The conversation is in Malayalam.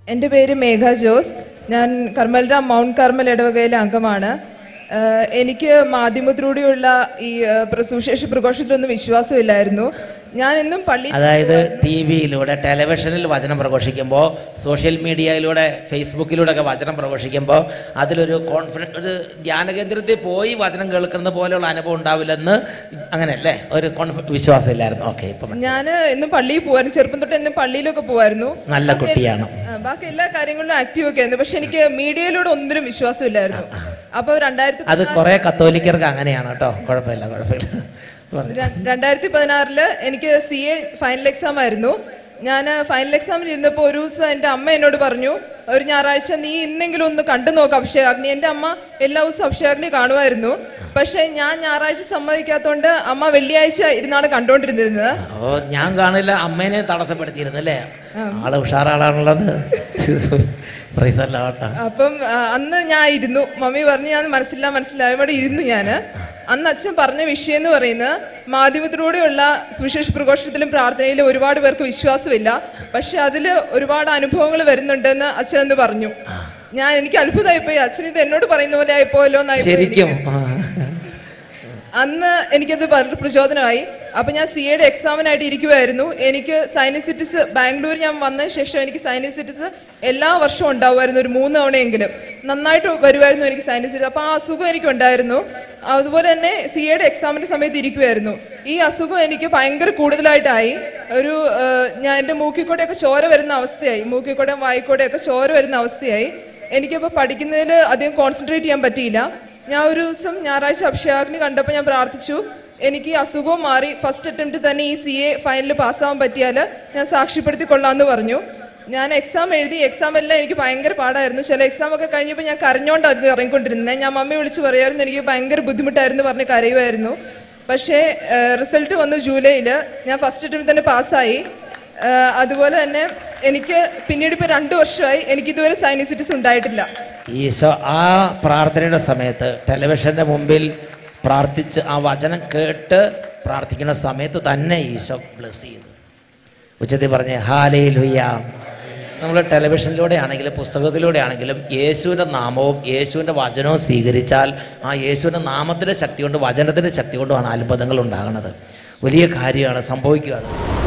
എൻ്റെ പേര് മേഘ ജോസ്. ഞാൻ കർമ്മൽരാം മൗണ്ട് കർമ്മൽ ഇടവകയിലെ അംഗമാണ്. എനിക്ക് മാധ്യമത്തിലൂടെയുള്ള ഈ സുവിശേഷ പ്രഘോഷത്തിലൊന്നും വിശ്വാസമില്ലായിരുന്നു. ഞാൻ എന്നും പള്ളി, അതായത് ടി വിയിലൂടെ ടെലിവിഷനിൽ വചനം പ്രഘോഷിക്കുമ്പോൾ, സോഷ്യൽ മീഡിയയിലൂടെ ഫേസ്ബുക്കിലൂടെ ഒക്കെ വചനം പ്രഘോഷിക്കുമ്പോൾ അതിലൊരു കോൺഫിഡൻസ്, ഒരു ധ്യാനകേന്ദ്രത്തിൽ പോയി വചനം കേൾക്കുന്ന പോലെയുള്ള അനുഭവം ഉണ്ടാവില്ലെന്ന്, അങ്ങനെയല്ലേ, ഒരു വിശ്വാസമില്ലായിരുന്നു. ഓക്കെ, ഇപ്പം ഞാൻ എന്നും പള്ളിയിൽ പോകുമായിരുന്നു. ചെറുപ്പം തൊട്ട് എന്നും പള്ളിയിലൊക്കെ പോകുമായിരുന്നു. നല്ല കുട്ടിയാണ്. ബാക്കി എല്ലാ കാര്യങ്ങളിലും ആക്റ്റീവ് ഒക്കെ ആയിരുന്നു. പക്ഷെ എനിക്ക് മീഡിയയിലൂടെ ഒന്നിനും വിശ്വാസമില്ലായിരുന്നു. അപ്പോൾ അത് കുറെ കത്തോലിക്കർക്ക് അങ്ങനെയാണ് കേട്ടോ. കുഴപ്പമില്ല. 2016 എനിക്ക് CA ഫൈനൽ എക്സാം ആയിരുന്നു. ഞാൻ ഫൈനൽ എക്സാമിന് ഇരുന്നപ്പോൾ ഒരു ദിവസം എൻ്റെ അമ്മ എന്നോട് പറഞ്ഞു, ഒരു ഞായറാഴ്ച നീ ഇന്നെങ്കിലും ഒന്ന് കണ്ടു നോക്കാം അഭിഷേകാഗ്നി. എൻ്റെ അമ്മ എല്ലാ ദിവസവും അഭിഷേകാഗ്നി കാണുമായിരുന്നു. പക്ഷെ ഞാൻ ഞായറാഴ്ച സമ്മതിക്കാത്തോണ്ട് അമ്മ വെള്ളിയാഴ്ച ഇരുന്നാണ് കണ്ടോണ്ടിരുന്നിരുന്നത്. ഞാൻ കാണില്ല, അമ്മേനെ തടസ്സപ്പെടുത്തിയിരുന്നല്ലേ. ആള് ഉഷാറാളാണുള്ളത്. അപ്പം അന്ന് ഞാൻ ഇരുന്നു. മമ്മി പറഞ്ഞു ഞാൻ മനസ്സിലായി ഇവിടെ ഇരുന്നു. ഞാൻ അന്ന് അച്ഛൻ പറഞ്ഞ വിഷയം എന്ന് പറയുന്നത്, മാധ്യമത്തിലൂടെയുള്ള സുവിശേഷ പ്രഘോഷണത്തിലും പ്രാർത്ഥനയിലും ഒരുപാട് പേർക്ക് വിശ്വാസമില്ല, പക്ഷെ അതിൽ ഒരുപാട് അനുഭവങ്ങൾ വരുന്നുണ്ടെന്ന് അച്ഛൻ എന്ന് പറഞ്ഞു. എനിക്ക് അത്ഭുതമായിപ്പോയി. അച്ഛൻ ഇത് എന്നോട് പറയുന്ന പോലെ ആയിപ്പോയല്ലോ എന്നായി. അന്ന് എനിക്കത് പ്രചോദനമായി. അപ്പം ഞാൻ CAയുടെ എക്സാമിനായിട്ട് ഇരിക്കുമായിരുന്നു. എനിക്ക് സൈനസിറ്റിസ്, ബാംഗ്ലൂർ ഞാൻ വന്നതിന് ശേഷം എനിക്ക് സൈനസിറ്റിസ് എല്ലാ വർഷവും ഉണ്ടാവുമായിരുന്നു. ഒരു 3 തവണയെങ്കിലും നന്നായിട്ട് വരുമായിരുന്നു എനിക്ക് സൈനസിറ്റിസ്. അപ്പോൾ ആ അസുഖം എനിക്ക് ഉണ്ടായിരുന്നു. അതുപോലെ തന്നെ CAയുടെ എക്സാമിൻ്റെ സമയത്ത് ഇരിക്കുമായിരുന്നു. ഈ അസുഖം എനിക്ക് ഭയങ്കര കൂടുതലായിട്ടായി. ഞാൻ എൻ്റെ മൂക്കിക്കൂടെയൊക്കെ ചോര വരുന്ന അവസ്ഥയായി. മൂക്കിക്കൂടെയും വായിക്കൂടെയൊക്കെ ചോര വരുന്ന അവസ്ഥയായി. എനിക്കിപ്പോൾ പഠിക്കുന്നതിൽ അധികം കോൺസെൻട്രേറ്റ് ചെയ്യാൻ പറ്റിയില്ല. ഞാൻ ഒരു ദിവസം ഞായറാഴ്ച അഭിഷേകാഗ്നി കണ്ടപ്പോൾ ഞാൻ പ്രാർത്ഥിച്ചു, എനിക്ക് അസുഖവും മാറി ഫസ്റ്റ് അറ്റംപ്റ്റ് തന്നെ ഈ CA ഫൈനലിൽ പാസ്സാവാൻ പറ്റിയാൽ ഞാൻ സാക്ഷ്യപ്പെടുത്തിക്കൊള്ളാമെന്ന് പറഞ്ഞു. ഞാൻ എക്സാം എഴുതി. എക്സാം എല്ലാം എനിക്ക് ഭയങ്കര പാടായിരുന്നു. ചില എക്സാമൊക്കെ കഴിഞ്ഞപ്പോൾ ഞാൻ കരഞ്ഞുകൊണ്ടായിരുന്നു ഇറങ്ങിക്കൊണ്ടിരുന്നത്. ഞാൻ മമ്മി വിളിച്ച് പറയായിരുന്നു എനിക്ക് ഭയങ്കര ബുദ്ധിമുട്ടായിരുന്നു പറഞ്ഞ് കരയുമായിരുന്നു. പക്ഷേ റിസൾട്ട് വന്നു ജൂലൈയിൽ. ഞാൻ ഫസ്റ്റ് അറ്റംപ്റ്റ് തന്നെ പാസ്സായി. അതുപോലെ തന്നെ എനിക്ക് പിന്നീട് ഇപ്പോൾ 2 വർഷമായി എനിക്കിതുവരെ സൈനസിറ്റിസ് ഉണ്ടായിട്ടില്ല. ഈശോ ആ പ്രാർത്ഥനയുടെ സമയത്ത് ടെലിവിഷൻ്റെ മുമ്പിൽ പ്രാർത്ഥിച്ച് ആ വചനം കേട്ട് പ്രാർത്ഥിക്കുന്ന സമയത്ത് തന്നെ ഈശോ ബ്ലെസ് ചെയ്തു. ഉച്ചത്തിൽ പറഞ്ഞ് ഹല്ലേലൂയ. നമ്മൾ ടെലിവിഷനിലൂടെ ആണെങ്കിലും പുസ്തകത്തിലൂടെ ആണെങ്കിലും യേശുവിൻ്റെ നാമവും യേശുവിൻ്റെ വചനവും സ്വീകരിച്ചാൽ ആ യേശുവിൻ്റെ നാമത്തിൻ്റെ ശക്തി കൊണ്ട്, വചനത്തിൻ്റെ ശക്തി കൊണ്ടുമാണ് അത്ഭുതങ്ങൾ ഉണ്ടാകുന്നത്. വലിയ കാര്യമാണ് സംഭവിക്കുക.